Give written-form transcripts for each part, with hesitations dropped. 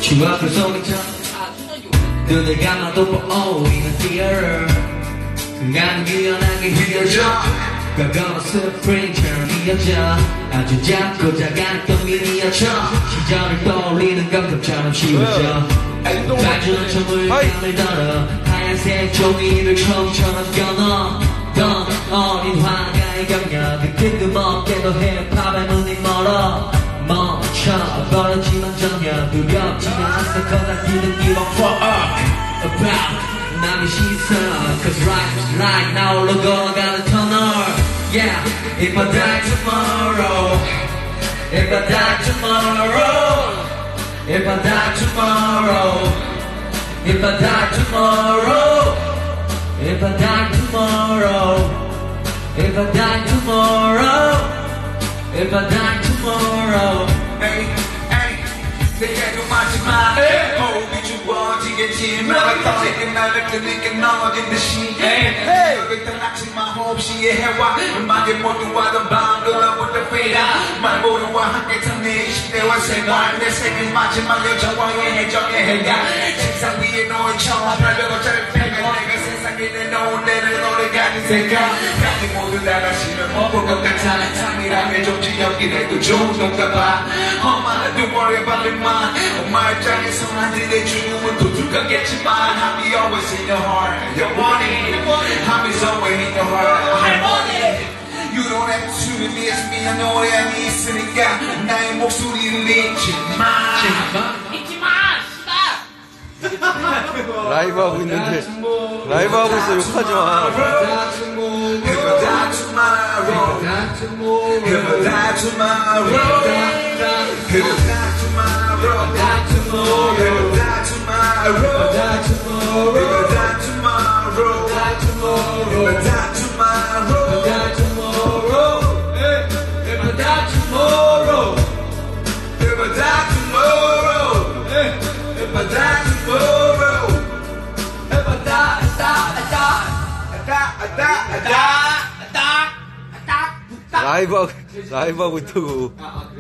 추억을 속에서 눈을 감아도 떠오르는 fear 나는 유연하게 휘어져 과거는 스프링처럼 이어져 아주 작고 작았던 미니어처 시절을 떠올리는 건 금처럼 쉬워져 발주는 천물감을 덜어 하얀색 종이를 처음처럼 껴넣어 어린 화가의 경력은 뜬금없게도 힙합의 문이 멀어 멈춰버렸지만 전혀 두렵지는 않았어 cause I didn't give a fuck about 남의 시선 cause life is like 나 홀로 걸어가는 터널 yeah if I die tomorrow if I die tomorrow if I die tomorrow if I die tomorrow if I die tomorrow if I die tomorrow if I die tomorrow hey hey 내가 그 마지막 호흡이 주어지겠지만 갑자기 나를 끄니까 넘어진 듯이 여기 딱 아침만 호흡시에 해와 음악에 모두와던 밤들어부터 fade out 말 모두와 함께 탐내 20대와 생활 내 생일 마지막 여정와의 해정의 해야 책상 위에 너의 처음 별별 어차피 패가 내가 세상에 내놓은 내를 노래가는 생각 가지 모두 다 다시는 못볼 것 같아 삶이란 게 좀지 여기래도 좋은 건가 봐 엄마 don't worry about it man 엄마 입장에서 한들의 죽음은 도둑하겠지만 I'll be always in your heart your money I'll be somewhere in your heart harmony You don't have to do this me I know that 있으니까 나의 목소리를 잊지 마 잊지 마 씨발 라이브 하고 있는데 라이브 하고 있어 욕하지 마. If I die tomorrow If I die tomorrow If I die tomorrow If I die tomorrow If I die tomorrow If I die tomorrow If I die tomorrow If I die tomorrow If I die tomorrow If I die tomorrow If I die tomorrow If I die 라이브 하고 있다고.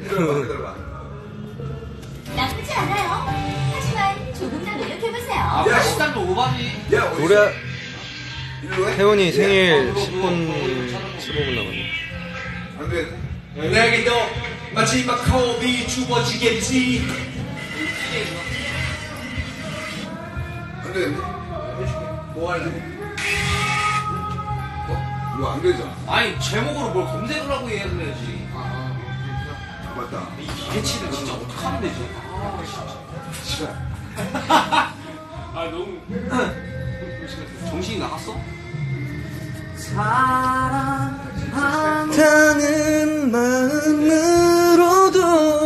나쁘지 않아요. 하지만 조금 더 노력해보세요. 야 시간도 오바지 노래 태훈이 생일 10분 15분 남았네. 안돼 내게도 마지막 호흡이 주어지겠지 안돼 뭐 할래? 이거 안 되잖아. 아니 제목으로 뭘 검색을 하고 해야 되지 맞다. 이 기계치를 진짜 어떻게 하면 되지 시간. 아 너무 정신이 나갔어? 사랑하는 마음으로도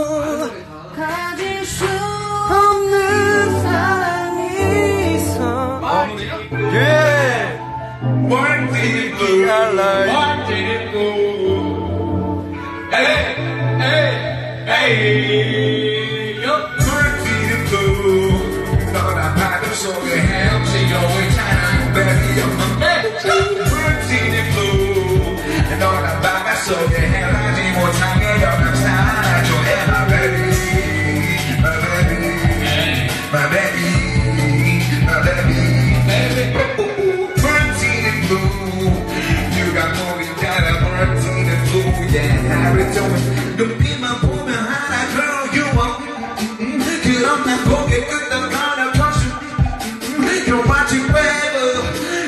가질 수 없는 사랑이 있어. 예. One day blue, alive. one day blue. Hey, hey, hey. One day blue. 너나 바람 속에 헤엄치고 있잖아, baby. One day blue. 너나 바람 속에 헤어나지 못하게 여름 사랑해줘, my baby, my baby, my baby, my baby. 누가 모인 따라 버티는 blue 하루 종일 눈빛만 보면 하나 girl you want 그럼 난 고개 끄덕 하나 cause you're watching forever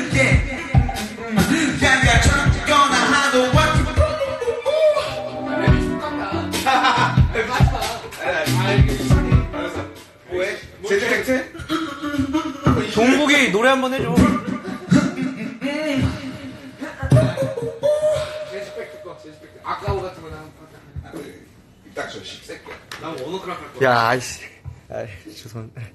yeah 야야 참거나 하도 what 뭐해? 제주택트? 종국이 노래 한번 해줘. 아까워 같은 거나 딱 저 십새끼야. 난 워너크라ft 할 거야 야, 아이씨. 아이, 죄송합니다.